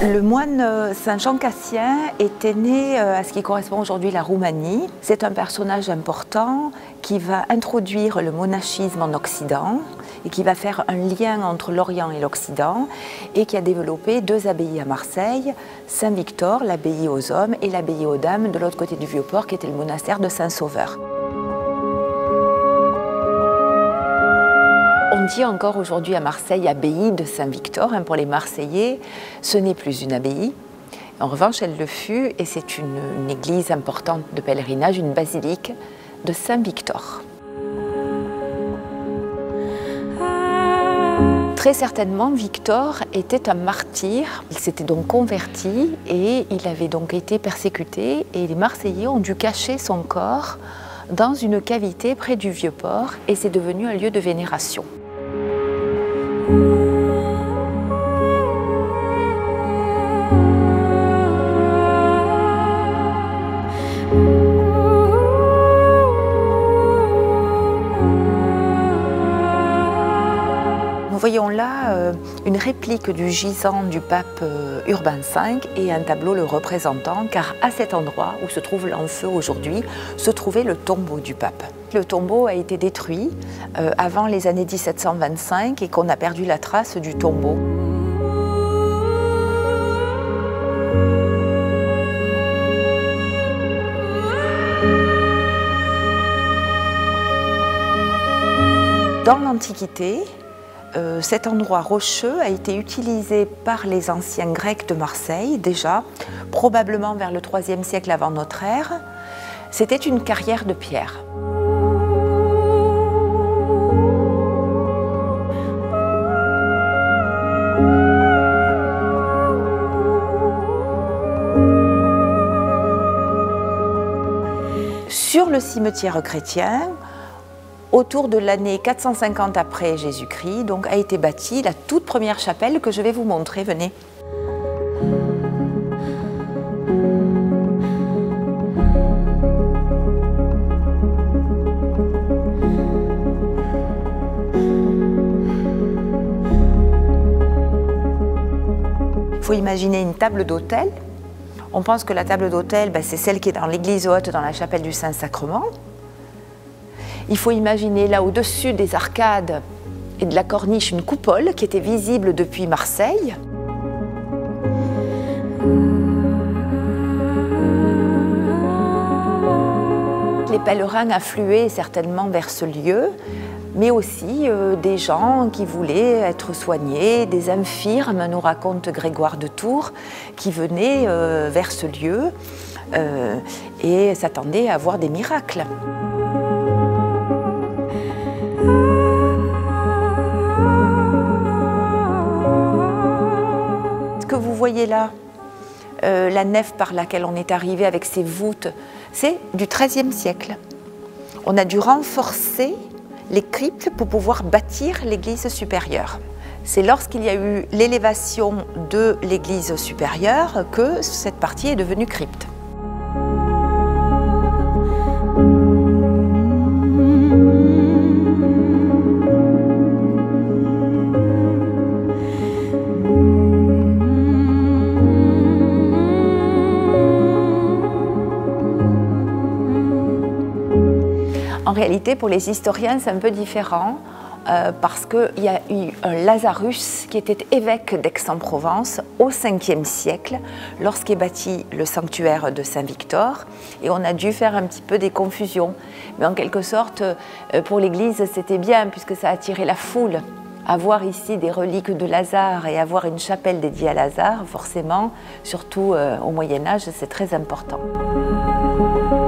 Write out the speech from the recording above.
Le moine Saint Jean Cassien était né à ce qui correspond aujourd'hui la Roumanie. C'est un personnage important qui va introduire le monachisme en Occident et qui va faire un lien entre l'Orient et l'Occident et qui a développé deux abbayes à Marseille, Saint-Victor, l'abbaye aux hommes, et l'abbaye aux dames de l'autre côté du Vieux-Port qui était le monastère de Saint-Sauveur. On dit encore aujourd'hui à Marseille abbaye de Saint-Victor, pour les Marseillais, ce n'est plus une abbaye. En revanche, elle le fut et c'est une église importante de pèlerinage, une basilique de Saint-Victor. Très certainement, Victor était un martyr. Il s'était donc converti et il avait donc été persécuté et les Marseillais ont dû cacher son corps dans une cavité près du Vieux-Port et c'est devenu un lieu de vénération. Nous voyons là une réplique du gisant du pape Urbain V et un tableau le représentant, car à cet endroit où se trouve l'Enfeu aujourd'hui, se trouvait le tombeau du pape. Le tombeau a été détruit avant les années 1725 et qu'on a perdu la trace du tombeau. Dans l'Antiquité, cet endroit rocheux a été utilisé par les anciens Grecs de Marseille, déjà, probablement vers le IIIe siècle avant notre ère. C'était une carrière de pierre. Sur le cimetière chrétien, autour de l'année 450 après Jésus-Christ, donc a été bâtie la toute première chapelle que je vais vous montrer. Venez. Il faut imaginer une table d'autel. On pense que la table d'autel, c'est celle qui est dans l'église haute, dans la chapelle du Saint-Sacrement. Il faut imaginer là au-dessus des arcades et de la corniche une coupole qui était visible depuis Marseille. Les pèlerins affluaient certainement vers ce lieu, mais aussi des gens qui voulaient être soignés, des infirmes, nous raconte Grégoire de Tours, qui venaient vers ce lieu et s'attendaient à voir des miracles. Ce que vous voyez là, la nef par laquelle on est arrivé avec ses voûtes, c'est du XIIIe siècle. On a dû renforcer les cryptes pour pouvoir bâtir l'église supérieure. C'est lorsqu'il y a eu l'élévation de l'église supérieure que cette partie est devenue crypte. En réalité, pour les historiens, c'est un peu différent parce qu'il y a eu un Lazarus qui était évêque d'Aix-en-Provence au 5e siècle lorsqu'est bâti le sanctuaire de Saint-Victor et on a dû faire un petit peu des confusions. Mais en quelque sorte, pour l'Église, c'était bien puisque ça attirait la foule. Avoir ici des reliques de Lazare et avoir une chapelle dédiée à Lazare, forcément, surtout au Moyen-Âge, c'est très important.